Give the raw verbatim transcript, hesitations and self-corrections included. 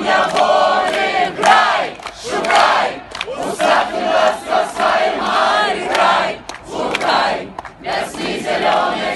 Камня волі край, шукай, у садку розкосої марі край, шукай, ясний зелений